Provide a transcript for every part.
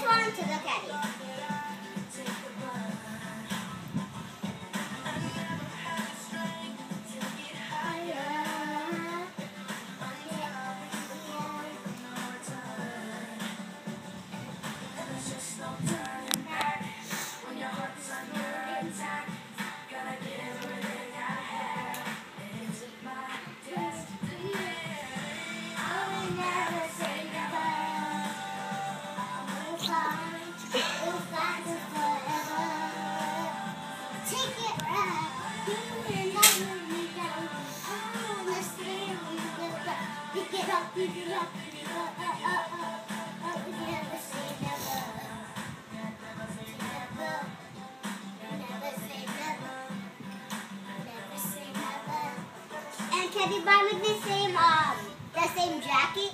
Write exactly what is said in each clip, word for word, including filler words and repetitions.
wanted to look at it. Get up, get up, get up, uh, uh, uh, uh, never say never. Never say never. Never say never. Never say never. And can you buy me the same, um, the same jacket?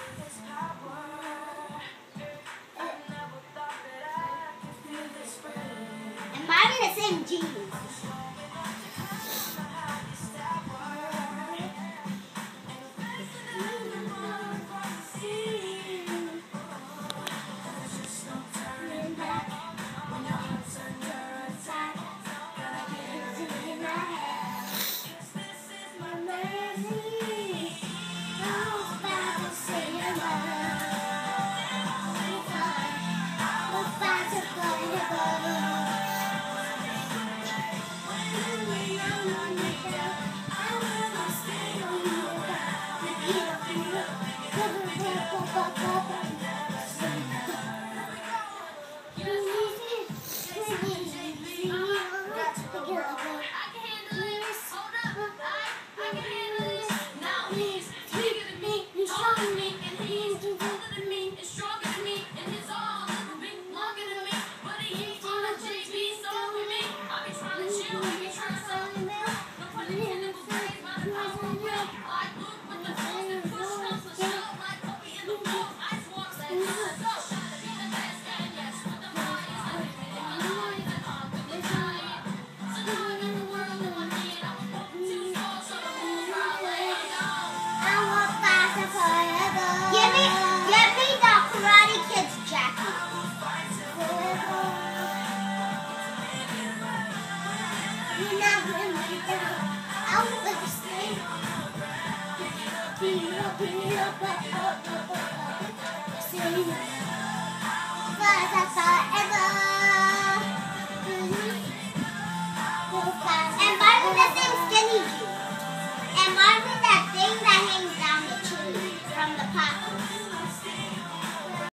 And buy me the same jeans. I will